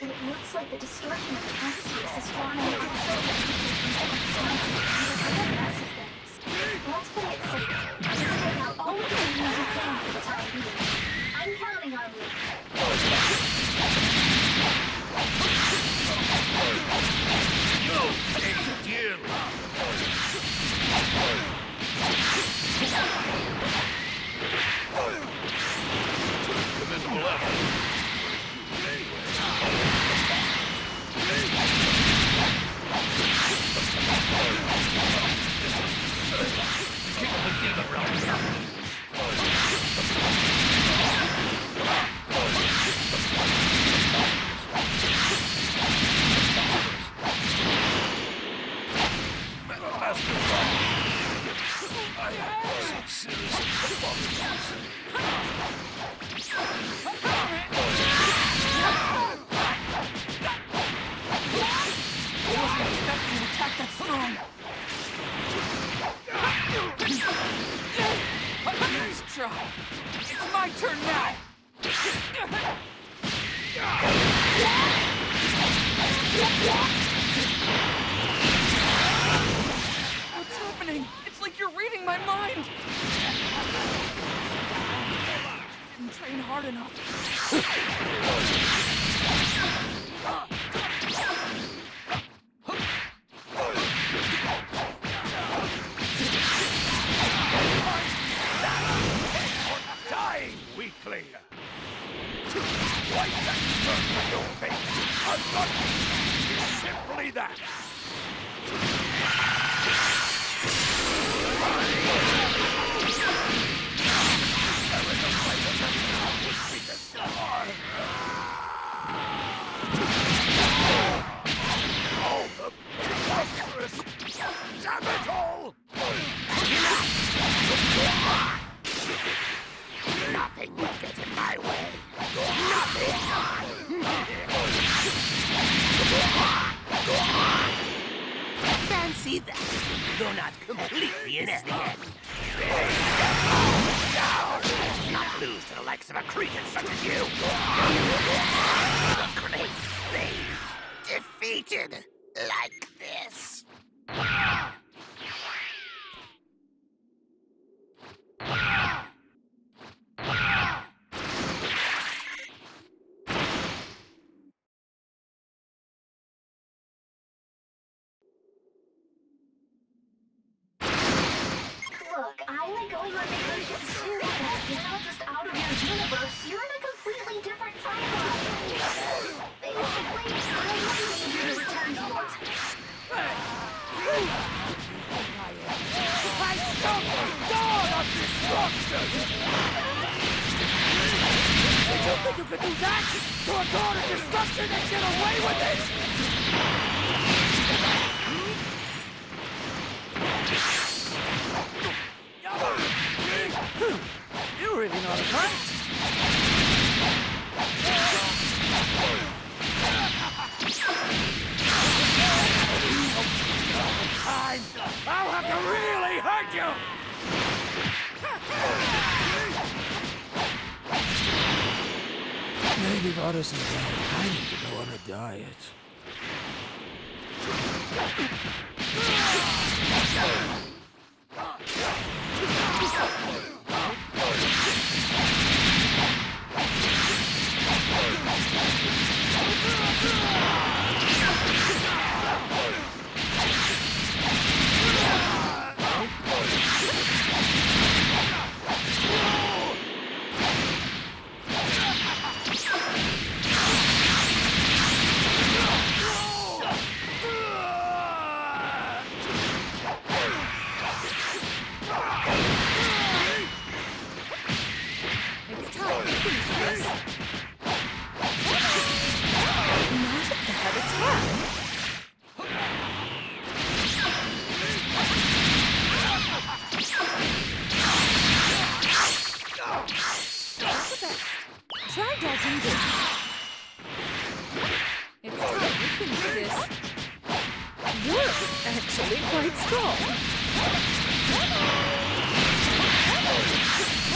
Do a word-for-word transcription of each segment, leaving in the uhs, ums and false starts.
It looks like the distortion of time-space is strong enough to show that people can make massive things. Let's play it safe. Just take out all of the enemies you can for the time being. I'm counting on you. No, it's a deal. Commendable effort. King of the Demon Realm. It's my turn now! What's happening? It's like you're reading my mind! Didn't train hard enough. Weakling! Why that smirk on your face? Unlucky! It's simply that! There is a fighter that now would be the star! Oh, the preposterous! Damn it all! Nothing will get in my way. Nothing! Fancy that. You're not completely inelegant. Not lose to the likes of a cretin such as you. The great Slade defeated like this. Look, I like going on vacations too, but you're not just out of your universe, you're in a completely different timeline. Basically, I might need you to return to yours. I shall dawn of destruction! Did you think you could do that? To a dawn of destruction and get away with it? You're really not a fight. Time! I'll have to really hurt you! Maybe Varus is right. I need to go on a diet. Try dodging this. It's time we finish this. You're actually quite strong.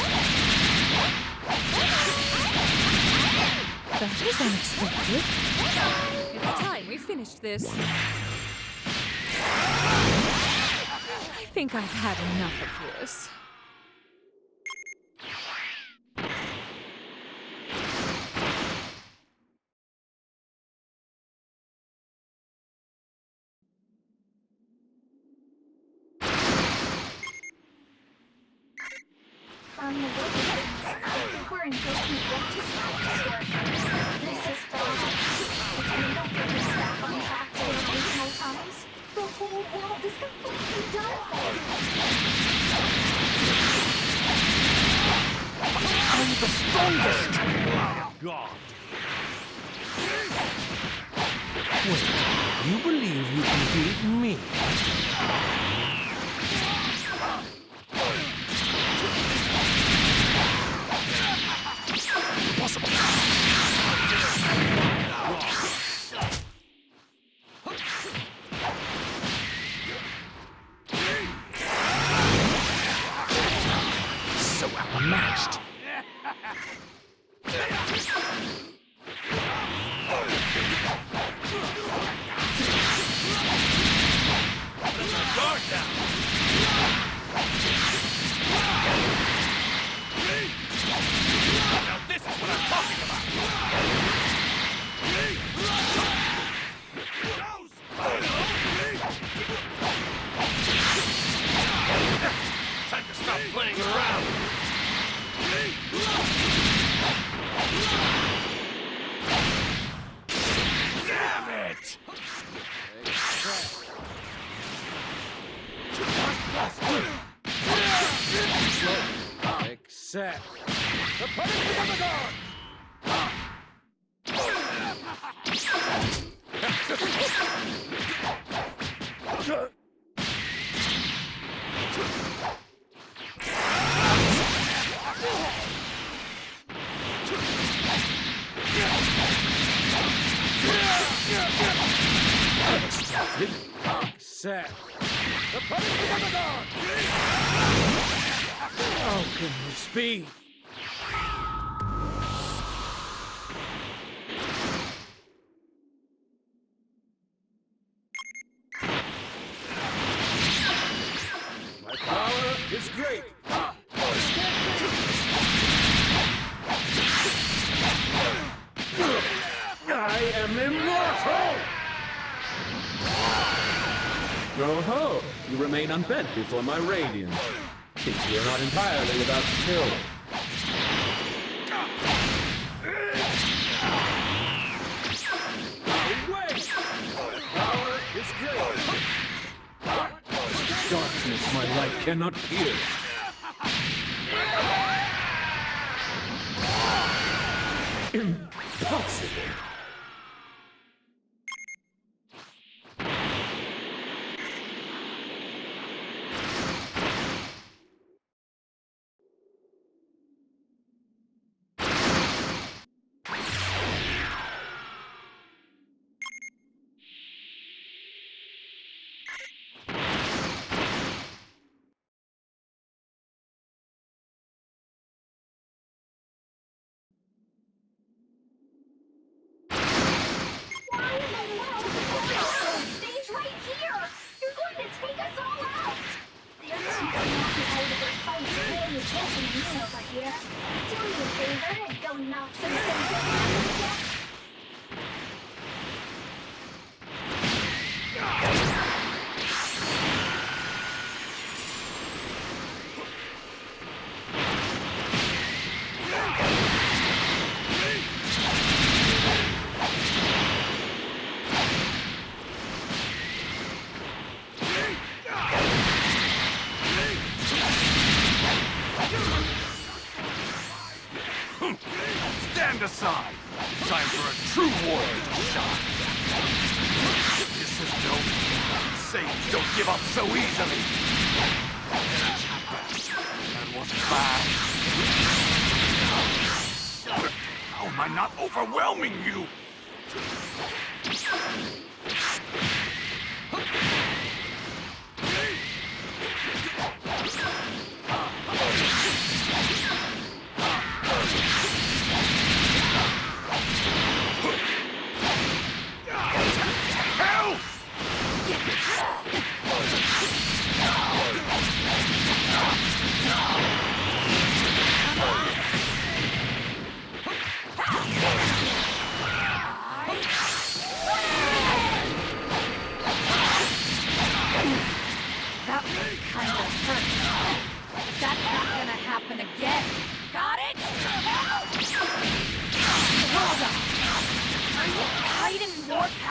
That was unexpected. It's time we finished this. I think I've had enough of this. From the looks of things, I think we're in good shape to start this work. This is bad. If we don't get this back on track to the original times, the whole world is completely done for. I'm the strongest! God! Wait, you believe you can beat me? Impossible! So outmatched! Guard down! Now this is what I'm talking about! Time to stop playing around! Damn it! Accept the punishment of the gods! Accept the punishment of the gods! How can this be? My power is great. I am immortal! Yo-ho! You remain unbent before my radiance. Seems you're not entirely without skill. Away! Power is great! Darkness my light cannot pierce. Impossible! Stage right here! You're going to take us all out! The other two cannot get out of their fights paying attention to me over here. Do me a favor and go knock some sense into them. Stand aside! Time for a true warrior to shine! This is no... Saiyans don't give up so easily! That wasn't bad! How am I not overwhelming you?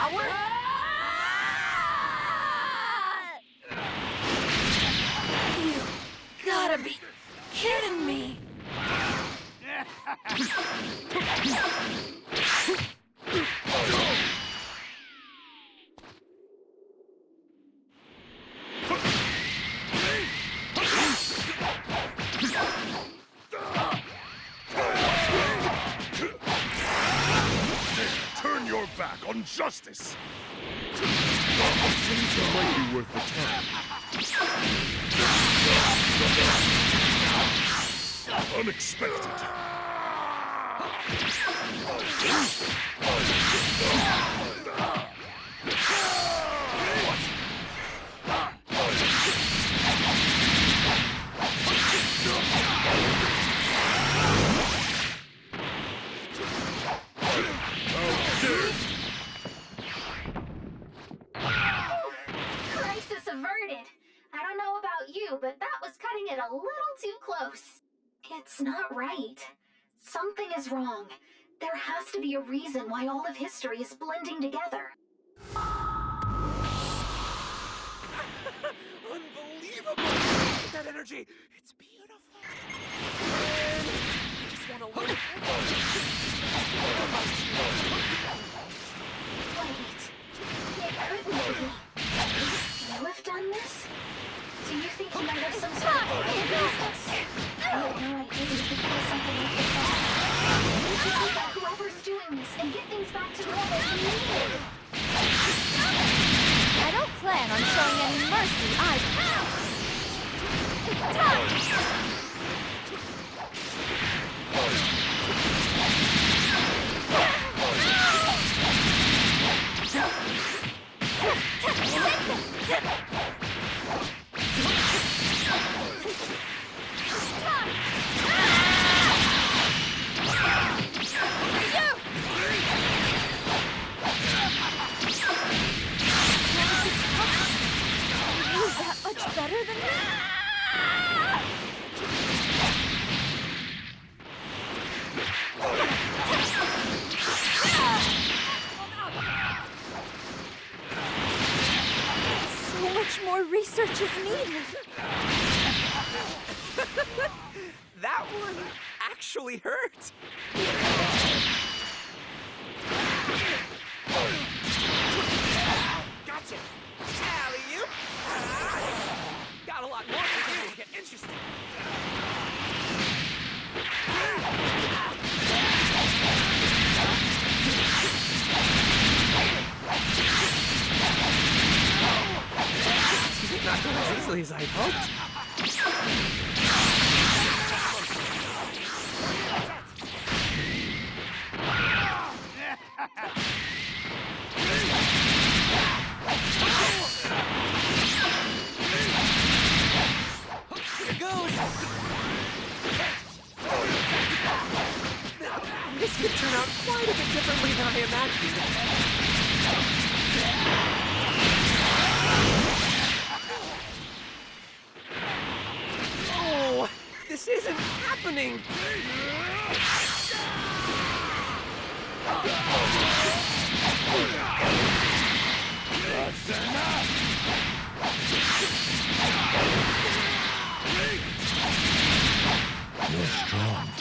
power? You gotta be kidding me! Turn your back on justice! Things might be worth the time. Unexpected. Crisis averted. I don't know about you, but that was cutting it a little too close. It's not right. Something is wrong. There has to be a reason why all of history is blending together. Unbelievable! Look at that energy! It's beautiful! Man, I just want to learn Wait, it couldn't be. You have done this? Do you think you might have some sort of alien business? I had no idea you could pull something like this off. We should take out whoever's doing this and get things back to normal immediately. I don't plan on showing any mercy either. It's time! That much better than that? So much more research is needed. that one actually hurt. Gotcha! Alley-oop! Got a lot more to do to get interesting. Not going as easily as I hoped. Here goes. This could turn out quite a bit differently than I imagined. Oh, this isn't happening. That's enough! You're strong.